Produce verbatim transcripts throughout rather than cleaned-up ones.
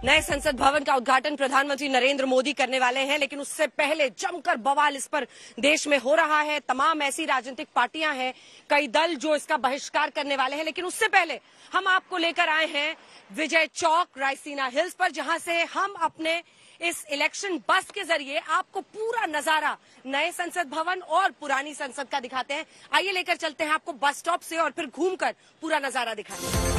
नए संसद भवन का उद्घाटन प्रधानमंत्री नरेंद्र मोदी करने वाले हैं, लेकिन उससे पहले जमकर बवाल इस पर देश में हो रहा है। तमाम ऐसी राजनीतिक पार्टियां हैं, कई दल जो इसका बहिष्कार करने वाले हैं, लेकिन उससे पहले हम आपको लेकर आए हैं विजय चौक रायसीना हिल्स पर, जहां से हम अपने इस इलेक्शन बस के जरिए आपको पूरा नजारा नए संसद भवन और पुरानी संसद का दिखाते हैं। आइए लेकर चलते हैं आपको बस स्टॉप से और फिर घूमकर पूरा नजारा दिखाते हैं।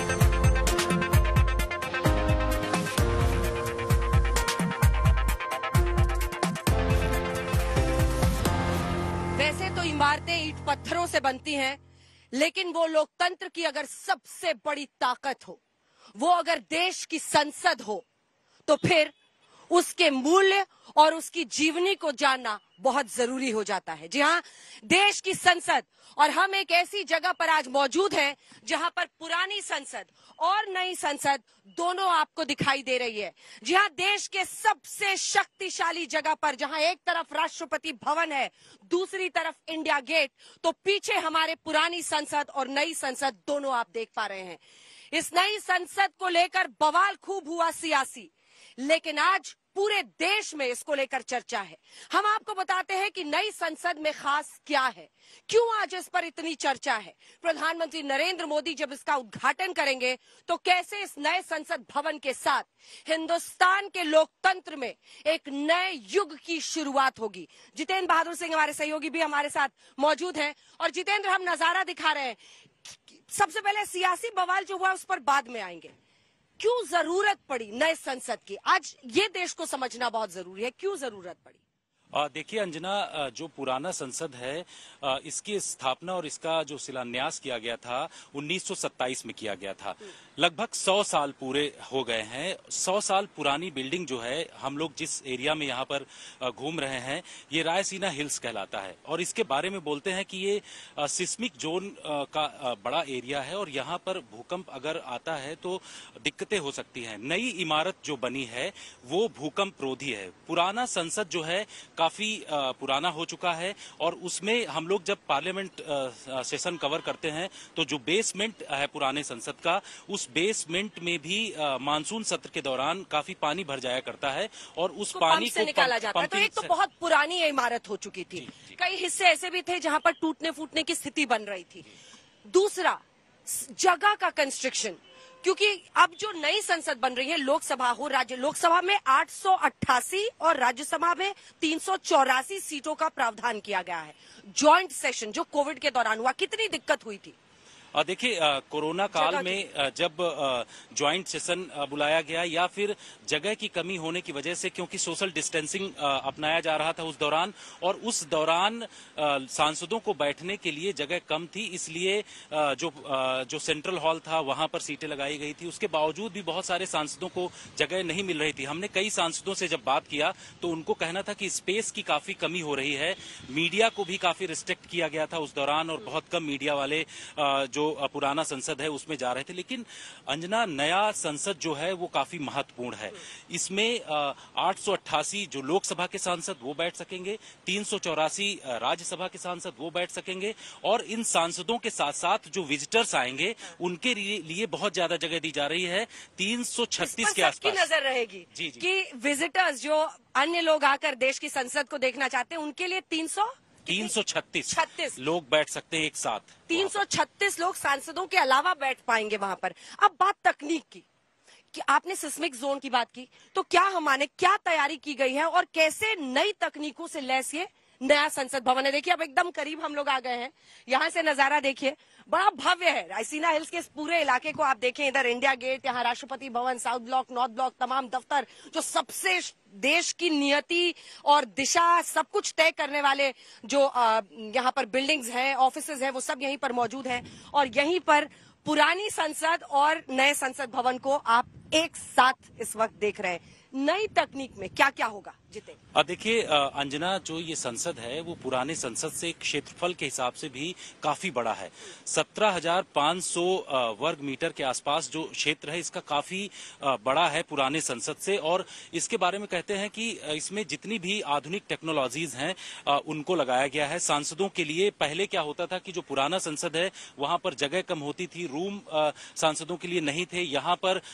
वैसे तो इमारतें ईंट पत्थरों से बनती हैं, लेकिन वो लोकतंत्र की अगर सबसे बड़ी ताकत हो, वो अगर देश की संसद हो, तो फिर उसके मूल्य और उसकी जीवनी को जानना बहुत जरूरी हो जाता है। जी हाँ, देश की संसद, और हम एक ऐसी जगह पर आज मौजूद हैं जहां पर पुरानी संसद और नई संसद दोनों आपको दिखाई दे रही है। जी हाँ, देश के सबसे शक्तिशाली जगह पर, जहां एक तरफ राष्ट्रपति भवन है, दूसरी तरफ इंडिया गेट, तो पीछे हमारे पुरानी संसद और नई संसद दोनों आप देख पा रहे हैं। इस नई संसद को लेकर बवाल खूब हुआ सियासी, लेकिन आज पूरे देश में इसको लेकर चर्चा है। हम आपको बताते हैं कि नई संसद में खास क्या है, क्यों आज इस पर इतनी चर्चा है। प्रधानमंत्री नरेंद्र मोदी जब इसका उद्घाटन करेंगे, तो कैसे इस नए संसद भवन के साथ हिंदुस्तान के लोकतंत्र में एक नए युग की शुरुआत होगी। जितेंद्र बहादुर सिंह हमारे सहयोगी भी हमारे साथ मौजूद हैं। और जितेंद्र, हम नजारा दिखा रहे हैं। सबसे पहले सियासी बवाल जो हुआ उस पर बाद में आएंगे। क्यों जरूरत पड़ी नए संसद की? आज ये देश को समझना बहुत जरूरी है, क्यों जरूरत पड़ी? देखिए अंजना, जो पुराना संसद है, इसकी स्थापना और इसका जो शिलान्यास किया गया था उन्नीस सौ सत्ताईस में किया गया था। लगभग सौ साल पूरे हो गए हैं। सौ साल पुरानी बिल्डिंग जो है, हम लोग जिस एरिया में यहाँ पर घूम रहे हैं, ये रायसीना हिल्स कहलाता है। और इसके बारे में बोलते हैं कि ये सिस्मिक जोन का बड़ा एरिया है और यहाँ पर भूकंप अगर आता है तो दिक्कतें हो सकती हैं। नई इमारत जो बनी है वो भूकंप रोधी है। पुराना संसद जो है काफी पुराना हो चुका है और उसमें हम लोग जब पार्लियामेंट सेशन कवर करते हैं तो जो बेसमेंट है पुराने संसद का, उस बेसमेंट में भी मानसून सत्र के दौरान काफी पानी भर जाया करता है और उस पानी को निकाला जाता है। तो एक तो बहुत पुरानी इमारत हो चुकी थी, कई हिस्से ऐसे भी थे जहां पर टूटने फूटने की स्थिति बन रही थी। दूसरा, जगह का कंस्ट्रक्शन, क्योंकि अब जो नई संसद बन रही है, लोकसभा हो, राज्य लोकसभा में आठ सौ अट्ठासी और राज्यसभा में तीन सौ चौरासी सीटों का प्रावधान किया गया है। जॉइंट सेशन जो कोविड के दौरान हुआ, कितनी दिक्कत हुई थी? देखिए, कोरोना काल में जब ज्वाइंट सेशन बुलाया गया या फिर जगह की कमी होने की वजह से, क्योंकि सोशल डिस्टेंसिंग अपनाया जा रहा था उस दौरान, और उस दौरान सांसदों को बैठने के लिए जगह कम थी, इसलिए जो जो सेंट्रल हॉल था वहां पर सीटें लगाई गई थी। उसके बावजूद भी बहुत सारे सांसदों को जगह नहीं मिल रही थी। हमने कई सांसदों से जब बात किया तो उनको कहना था कि स्पेस की काफी कमी हो रही है। मीडिया को भी काफी रिस्ट्रिक्ट किया गया था उस दौरान और बहुत कम मीडिया वाले जो पुराना संसद है उसमें जा रहे थे। लेकिन अंजना, नया संसद जो है वो काफी महत्वपूर्ण है। इसमें आठ सौ अट्ठासी जो लोकसभा के सांसद वो बैठ सकेंगे, तीन सौ चौरासी राज्यसभा के सांसद वो बैठ सकेंगे, और इन सांसदों के साथ साथ जो विजिटर्स आएंगे उनके लिए बहुत ज्यादा जगह दी जा रही है। तीन सौ छत्तीस के आसपास की नजर रहेगी जी जी कि विजिटर्स जो अन्य लोग आकर देश की संसद को देखना चाहते हैं, उनके लिए तीन सौ तीन सौ छत्तीस छत्तीस लोग बैठ सकते हैं एक साथ। तीन सौ छत्तीस लोग सांसदों के अलावा बैठ पाएंगे वहां पर। अब बात तकनीक की, कि आपने सिस्मिक जोन की बात की, तो क्या हमारे क्या तैयारी की गई है और कैसे नई तकनीकों से लैस ये नया संसद भवन है? देखिए, अब एकदम करीब हम लोग आ गए हैं। यहाँ से नजारा देखिए, बड़ा भव्य है। रायसीना हिल्स के इस पूरे इलाके को आप देखें, इधर इंडिया गेट, यहाँ Rashtrapati Bhavan, south block, north block, तमाम दफ्तर, जो सबसे देश की नियति और दिशा सब कुछ तय करने वाले जो यहाँ पर बिल्डिंग्स हैं, ऑफिसेज हैं, वो सब यहीं पर मौजूद हैं। और यहीं पर पुरानी संसद और नए संसद भवन को आप एक साथ इस वक्त देख रहे हैं। नई तकनीक में क्या क्या होगा जिते? देखिए अंजना, जो ये संसद है वो पुराने संसद से क्षेत्रफल के हिसाब से भी काफी बड़ा है। सत्रह हजार पाँच सौ वर्ग मीटर के आसपास जो क्षेत्र है इसका काफी बड़ा है पुराने संसद से। और इसके बारे में कहते हैं कि इसमें जितनी भी आधुनिक टेक्नोलॉजीज हैं उनको लगाया गया है सांसदों के लिए। पहले क्या होता था कि जो पुराना संसद है वहां पर जगह कम होती थी, रूम सांसदों के लिए नहीं थे। यहाँ पर उनके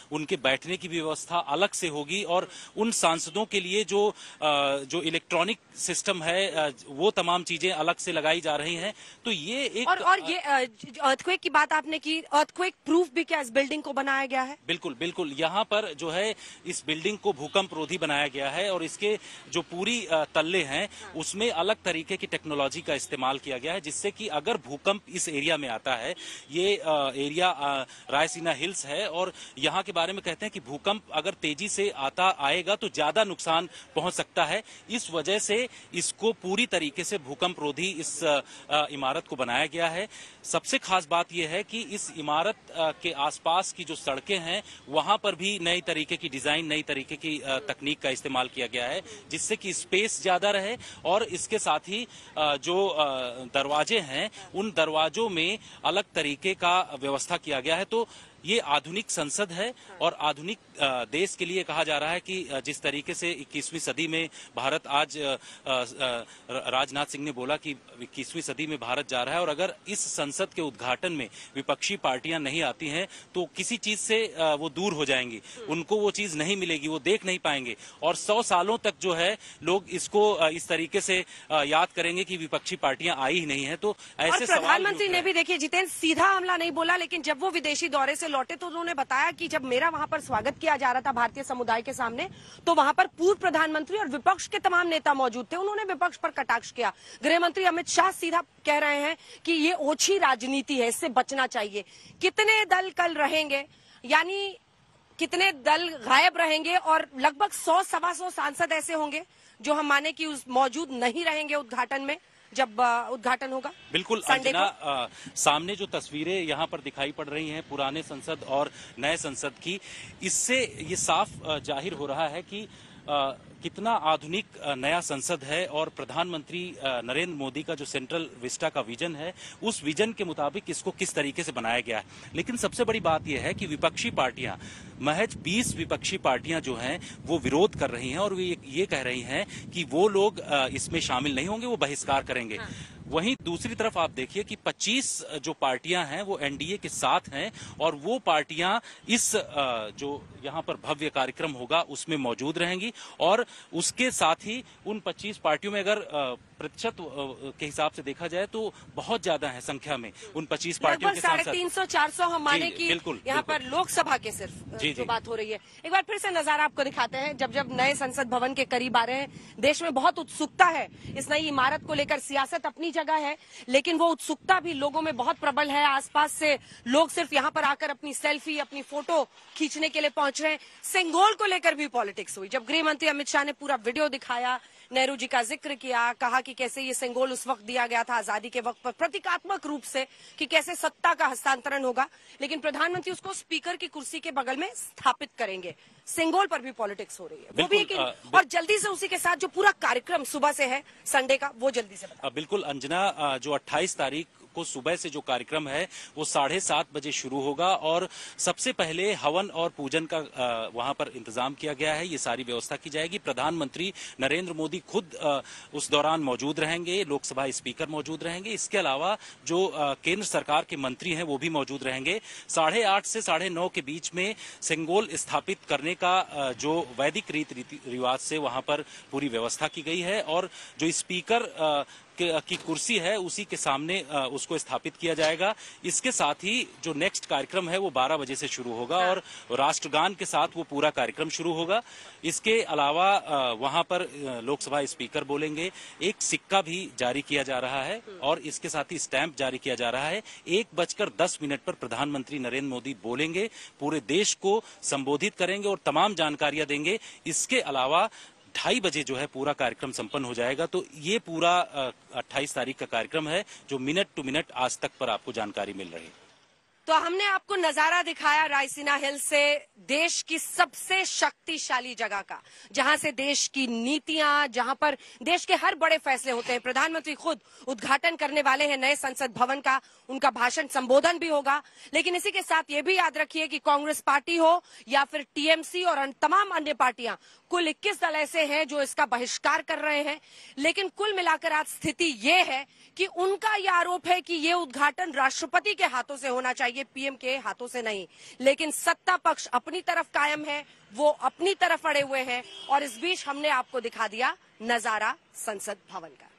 बैठने की व्यवस्था अलग से होगी और उन सांसदों के लिए जो जो इलेक्ट्रॉनिक सिस्टम है वो तमाम चीजें अलग से लगाई जा रही हैं। तो ये एक और, और ये अर्थक्वेक की बात आपने की, अर्थक्वेक प्रूफ भी क्या इस बिल्डिंग को बनाया गया है? बिल्कुल बिल्कुल, यहाँ पर जो है इस बिल्डिंग को भूकंप रोधी बनाया गया है और इसके जो पूरी तल्ले हैं उसमें अलग तरीके की टेक्नोलॉजी का इस्तेमाल किया गया है, जिससे कि अगर भूकंप इस एरिया में आता है, ये एरिया रायसीना हिल्स है और यहाँ के बारे में कहते हैं कि भूकंप अगर तेजी से आता आएगा तो ज्यादा नुकसान पहुंच सकता है। इस वजह से इसको पूरी तरीके से भूकंप रोधी इस इमारत को बनाया गया है। सबसे खास बात यह है कि इस इमारत के आसपास की जो सड़कें हैं वहां पर भी नई तरीके की डिजाइन, नई तरीके की तकनीक का इस्तेमाल किया गया है, जिससे कि स्पेस ज्यादा रहे और इसके साथ ही जो दरवाजे हैं उन दरवाजों में अलग तरीके का व्यवस्था किया गया है। तो ये आधुनिक संसद है और आधुनिक देश के लिए कहा जा रहा है कि जिस तरीके से इक्कीसवीं सदी में भारत आज, राजनाथ सिंह ने बोला कि इक्कीसवीं सदी में भारत जा रहा है और अगर इस संसद के उद्घाटन में विपक्षी पार्टियां नहीं आती हैं तो किसी चीज से वो दूर हो जाएंगी, उनको वो चीज नहीं मिलेगी, वो देख नहीं पाएंगे और सौ सालों तक जो है लोग इसको इस तरीके से याद करेंगे कि विपक्षी पार्टियां आई ही नहीं है। तो ऐसे प्रधानमंत्री ने भी देखिए जितेंद्र सीधा हमला नहीं बोला, लेकिन जब वो विदेशी दौरे से लौटे तो उन्होंने बताया कि जब मेरा वहां पर स्वागत किया जा रहा था भारतीय समुदाय के सामने तो वहां पर पूर्व प्रधानमंत्री और विपक्ष के तमाम नेता मौजूद थे। उन्होंने विपक्ष पर कटाक्ष किया। गृह मंत्री अमित शाह सीधा कह रहे हैं कि ये ओछी राजनीति है, इससे बचना चाहिए। कितने दल कल रहेंगे, यानी कितने दल गायब रहेंगे और लगभग सौ सवा सौ सांसद ऐसे होंगे जो हम माने कि उस मौजूद नहीं रहेंगे उद्घाटन में जब उद्घाटन होगा? बिल्कुल अंजना, आ, सामने जो तस्वीरें यहाँ पर दिखाई पड़ रही हैं पुराने संसद और नए संसद की, इससे ये साफ जाहिर हो रहा है कि आ, कितना आधुनिक नया संसद है और प्रधानमंत्री नरेंद्र मोदी का जो सेंट्रल विस्टा का विजन है उस विजन के मुताबिक इसको किस तरीके से बनाया गया है। लेकिन सबसे बड़ी बात यह है कि विपक्षी पार्टियां, महज बीस विपक्षी पार्टियां जो हैं वो विरोध कर रही हैं और वे ये कह रही हैं कि वो लोग इसमें शामिल नहीं होंगे, वो बहिष्कार करेंगे। हाँ। वहीं दूसरी तरफ आप देखिए कि पच्चीस जो पार्टियां हैं वो एनडीए के साथ हैं और वो पार्टियां इस जो यहां पर भव्य कार्यक्रम होगा उसमें मौजूद रहेंगी और उसके साथ ही उन पच्चीस पार्टियों में अगर प्रतिशत के हिसाब से देखा जाए तो बहुत ज्यादा है संख्या में उन पच्चीस पार्टियों के साथ तीन सौ चार सौ हम माने कि यहाँ पर लोकसभा के सिर्फ जी, जो जी. बात हो रही है। एक बार फिर से नजारा आपको दिखाते हैं। जब जब नए संसद भवन के करीब आ रहे हैं, देश में बहुत उत्सुकता है इस नई इमारत को लेकर। सियासत अपनी जगह है लेकिन वो उत्सुकता भी लोगों में बहुत प्रबल है। आसपास से लोग सिर्फ यहाँ पर आकर अपनी सेल्फी, अपनी फोटो खींचने के लिए पहुंच रहे हैं। सेंगोल को लेकर भी पॉलिटिक्स हुई। जब गृह मंत्री अमित शाह ने पूरा वीडियो दिखाया, नेहरू जी का जिक्र किया, कहा कि कैसे ये सेंगोल उस वक्त दिया गया था आजादी के वक्त पर प्रतीकात्मक रूप से कि कैसे सत्ता का हस्तांतरण होगा, लेकिन प्रधानमंत्री उसको स्पीकर की कुर्सी के बगल में स्थापित करेंगे। सेंगोल पर भी पॉलिटिक्स हो रही है, वो भी एक और जल्दी से उसी के साथ जो पूरा कार्यक्रम सुबह से है संडे का, वो जल्दी से बताओ। बिल्कुल अंजना, जो अट्ठाईस तारीख को सुबह से जो कार्यक्रम है वो साढ़े सात बजे शुरू होगा और सबसे पहले हवन और पूजन का वहां पर इंतजाम किया गया है। ये सारी व्यवस्था की जाएगी। प्रधानमंत्री नरेंद्र मोदी खुद उस दौरान मौजूद रहेंगे, लोकसभा स्पीकर मौजूद रहेंगे, इसके अलावा जो केंद्र सरकार के मंत्री हैं वो भी मौजूद रहेंगे। साढ़े आठ से साढ़े नौ के बीच में सेंगोल स्थापित करने का जो वैदिक रीति रिवाज से वहां पर पूरी व्यवस्था की गई है और जो स्पीकर की कुर्सी है उसी के सामने उसको स्थापित किया जाएगा। इसके साथ ही जो नेक्स्ट कार्यक्रम है वो बारह बजे से शुरू होगा और राष्ट्रगान के साथ वो पूरा कार्यक्रम शुरू होगा। इसके अलावा वहां पर लोकसभा स्पीकर बोलेंगे। एक सिक्का भी जारी किया जा रहा है और इसके साथ ही स्टैंप जारी किया जा रहा है। एक बजकर दस मिनट पर प्रधानमंत्री नरेंद्र मोदी बोलेंगे, पूरे देश को संबोधित करेंगे और तमाम जानकारियां देंगे। इसके अलावा ढाई बजे जो है पूरा कार्यक्रम संपन्न हो जाएगा। तो ये पूरा अट्ठाईस तारीख का कार्यक्रम है जो मिनट टू मिनट आज तक पर आपको जानकारी मिल रही है। तो हमने आपको नजारा दिखाया रायसीना हिल से, देश की सबसे शक्तिशाली जगह का, जहां से देश की नीतियां, जहां पर देश के हर बड़े फैसले होते हैं। प्रधानमंत्री खुद उद्घाटन करने वाले हैं नए संसद भवन का, उनका भाषण संबोधन भी होगा। लेकिन इसी के साथ ये भी याद रखिए कि कांग्रेस पार्टी हो या फिर टीएमसी और तमाम अन्य पार्टियां, कुल इक्कीस दल ऐसे हैं जो इसका बहिष्कार कर रहे हैं। लेकिन कुल मिलाकर आज स्थिति ये है कि उनका यह आरोप है कि ये उद्घाटन राष्ट्रपति के हाथों से होना चाहिए ये पीएम के हाथों से नहीं, लेकिन सत्ता पक्ष अपनी तरफ कायम है, वो अपनी तरफ अड़े हुए हैं। और इस बीच हमने आपको दिखा दिया नजारा संसद भवन का।